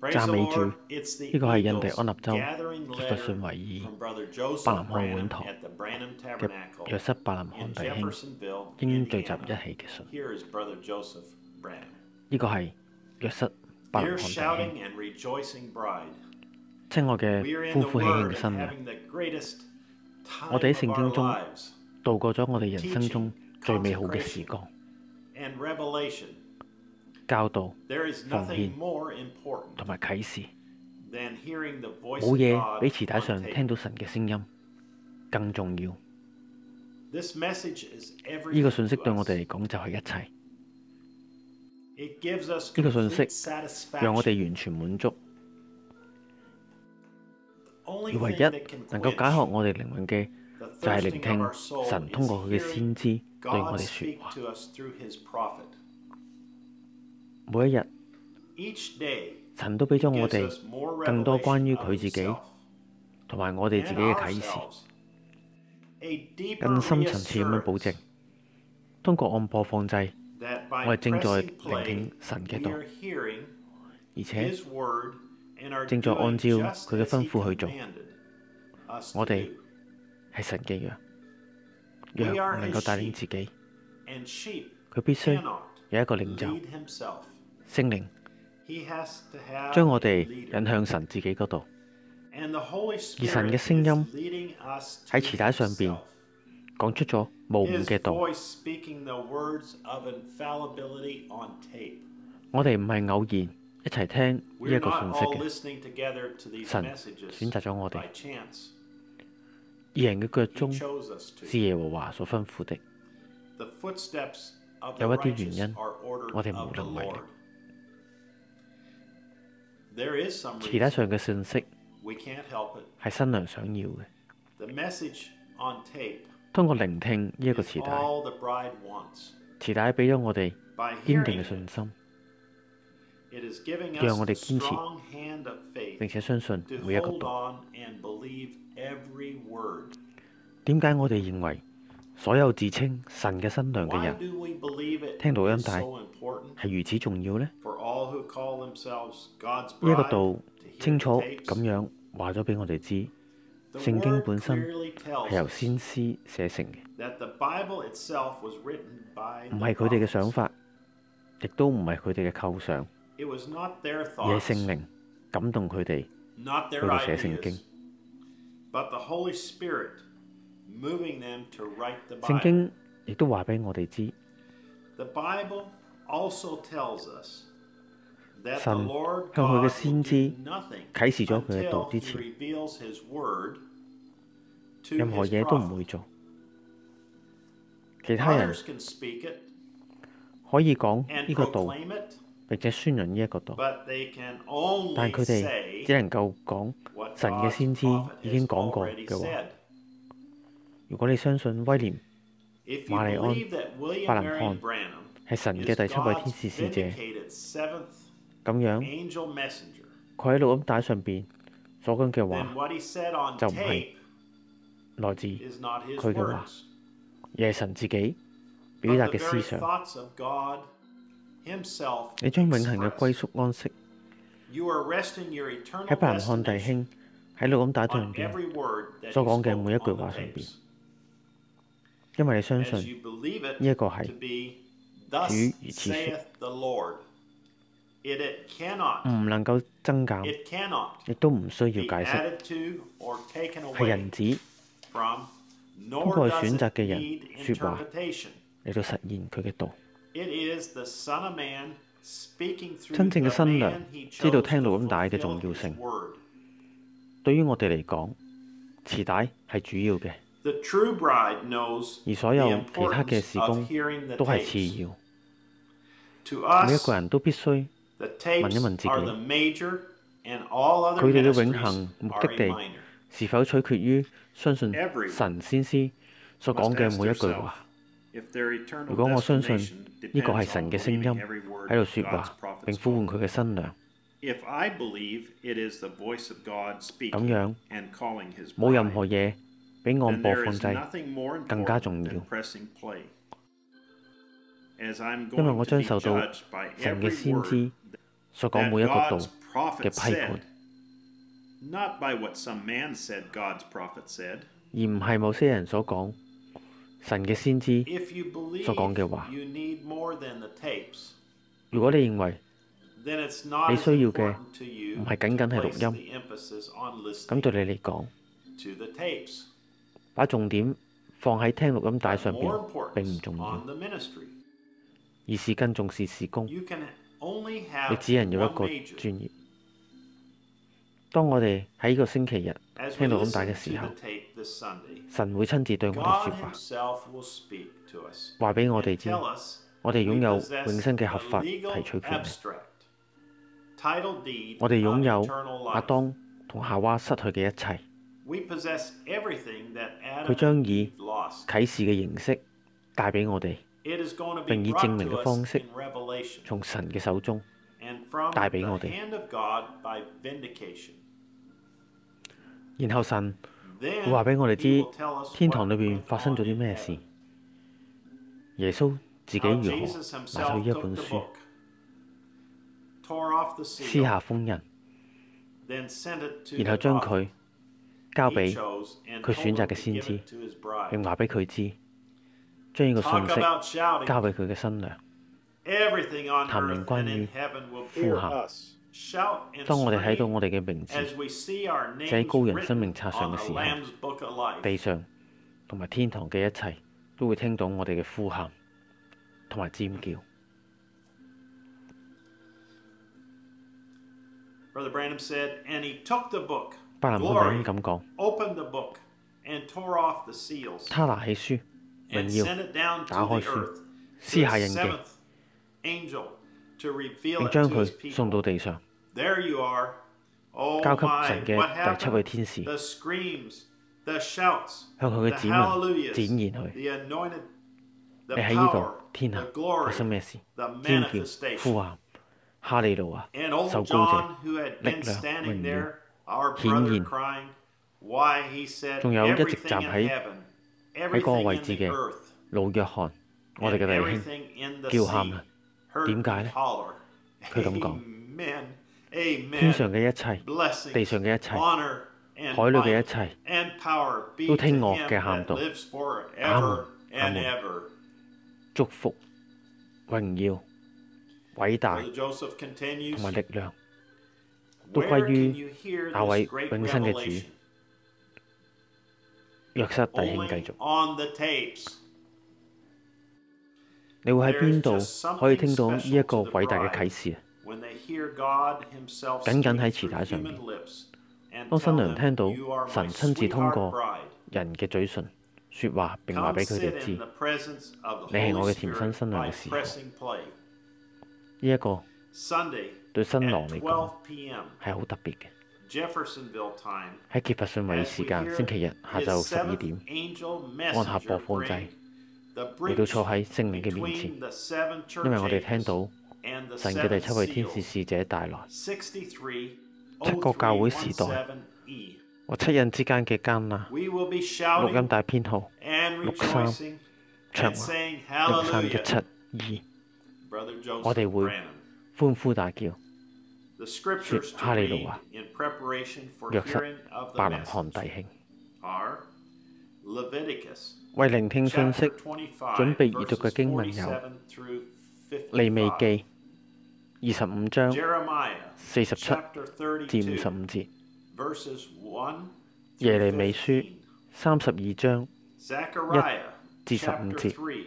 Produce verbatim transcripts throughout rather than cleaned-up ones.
讚美主！呢個係印第安納州傑弗遜維爾伯南漢會堂嘅約瑟伯南漢弟兄應聚集一起嘅信。呢個係約瑟伯南漢弟兄。親愛嘅歡呼喜慶嘅新娘，我哋喺聖經中度過咗我哋人生中最美好嘅時光。教導、奉獻同埋啟示，冇嘢比磁帶上聽到神嘅聲音更重要。呢個信息對我哋嚟講就係一切。呢個信息讓我哋完全滿足，而唯一能夠解渴我哋靈魂嘅，就係聆聽神通過佢嘅先知對我哋說話。每一日，神都俾咗我哋更多關於佢自己同埋我哋自己嘅啟示，更深層次咁樣保證。通過按播放掣，我哋正在聆聽神嘅道，而且正在按照佢嘅吩咐去做。我哋係神嘅羊，羊唔能夠帶領自己，佢必須有一個領袖。聖靈將我哋引向神自己嗰度，而神嘅聲音喺磁帶上邊講出咗無誤嘅道。我哋唔係偶然一齊聽呢一個信息嘅，神選擇咗我哋。義人嘅腳蹤是耶和華所吩咐的，有一啲原因我哋無能為力。磁帶上嘅信息係新娘想要嘅。通過聆聽呢一個磁帶，磁帶俾咗我哋堅定嘅信心，讓我哋堅持並且相信每一個道。點解我哋認為所有自稱神嘅新娘嘅人聽錄音帶係如此重要呢？呢一個道清楚咁樣話咗俾我哋知，聖經本身係由先知寫成嘅，唔係佢哋嘅想法，亦都唔係佢哋嘅構想，而係聖靈感動佢哋去到寫聖經。聖經亦都話俾我哋知，神向佢嘅先知啟示咗佢嘅道之前，任何嘢都唔會做。其他人可以講呢個道，並且宣揚呢一個道，但佢哋只能夠講神嘅先知已經講過嘅話。如果你相信威廉·馬利安·伯南漢係神嘅第七位天使使者，咁樣佢喺錄音帶上邊所講嘅話就唔係來自佢嘅話，而係神自己表達嘅思想。你將永恆嘅歸宿安息喺伯南漢弟兄喺錄音帶上邊所講嘅每一句話上邊，因為你相信呢一個係主如此說，唔能夠增減，亦都唔需要解釋，係人子通過選擇嘅人說話嚟到實現佢嘅道。真正嘅新娘知道聽錄音帶嘅重要性。對於我哋嚟講，磁帶係主要嘅，而所有其他嘅事工都係次要。每一個人都必須問一問自己，佢哋嘅永恆目的地是否取決於相信神先知所講嘅每一句話？如果我相信呢個係神嘅聲音喺度說話，並呼喚佢嘅新娘，咁樣冇任何嘢比按播放掣更加重要。因為我將受到神嘅先知所講每一個道嘅批判，而唔係某些人所講神嘅先知所講嘅話。如果你認為你需要嘅唔係僅僅係錄音，咁對你嚟講，把重點放喺聽錄音帶上邊並唔重要，而是更重視事工。你只能有一個專業。當我哋喺呢個星期日聽錄音帶嘅時候，神會親自對我哋說話，話俾我哋知，我哋擁有永生嘅合法提取權利。我哋擁有亞當同夏娃失去嘅一切。佢將以啟示嘅形式帶俾我哋，並以證明嘅方式從神嘅手中帶俾我哋。然後神會話俾我哋知天堂裏邊發生咗啲咩事，耶穌自己如何拿到呢一本書，撕下封印，然後將佢交俾佢選擇嘅先知，並話俾佢知，將呢個信息交俾佢嘅新娘，談論關於呼喊。當我哋睇到我哋嘅名字寫喺羔羊生命冊上嘅時候，地上同埋天堂嘅一切都會聽到我哋嘅呼喊同埋尖叫。伯南漢弟兄咁講，他拿起書，榮耀打開書，撕下印記，並將佢送到地上，交給神嘅第七位天使，向佢嘅子民展現佢。你喺呢度天下發生咩事？尖叫、呼喊、哈利路亞、受膏者、力量、榮耀、顯現，仲有一直站喺喺嗰個位置嘅老約翰，我哋嘅弟兄叫喊啊！點解呢？佢咁講：天上嘅一切，地上嘅一切，海裏嘅一切，都聽我嘅喊道。阿門，阿門。祝福、榮耀、偉大同埋力量，都歸於那位永生嘅主。約瑟弟兄繼續。你會喺邊度可以聽到呢一個偉大嘅啟示啊？僅僅喺磁帶上面。當新娘聽到神親自通過人嘅嘴唇說話，並話俾佢哋知，你係我嘅甜心新娘嘅時候，呢一個對新郎嚟講係好特別嘅。喺傑弗遜維時間星期日下晝十二點，按下播放掣，嚟到坐喺聖靈嘅面前，因為我哋聽到神嘅第七位天使使者帶來七個教會時代和七印之間嘅艱難。錄音帶編號六三長話六三一七二，我哋會歡呼大叫，説哈利路亞。約瑟伯南漢弟兄。為聆聽信息準備閱讀嘅經文有利未記二十五章四十七至五十五節，耶利米書三十二章一至十五節，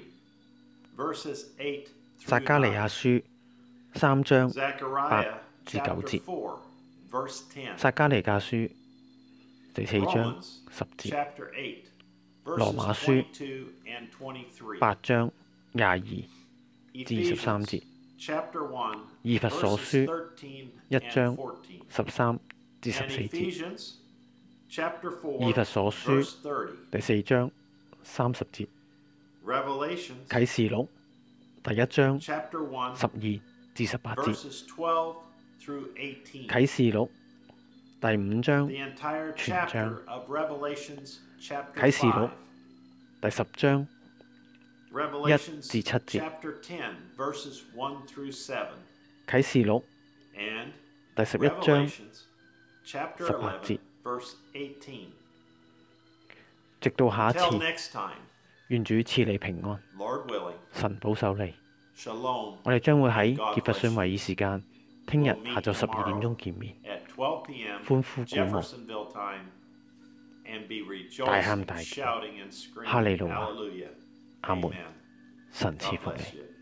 撒迦利亞書三章八至九節，撒迦利亞書第四章十節，羅馬書八章廿二至二十三節，以弗所書一章十三至十四節，以弗所書第四章三十節，啟示錄第一章十二至十八節，啟示錄第五章全章，啟示錄第十章一至七節，啟示錄第十一章十八節。直到下一次，願主賜你平安，神保守你。我哋將會喺傑弗遜維爾時間，聽日下晝十二點鐘見面，歡呼鼓舞，大喊大叫，哈利路亞，阿門，神賜福你。